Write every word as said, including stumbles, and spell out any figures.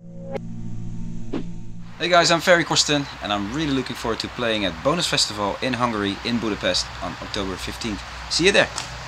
Hey guys, I'm FERRY CORSTEN and I'm really looking forward to playing at BÓNUSZ Festival in Hungary, in Budapest on October fifteenth. See you there!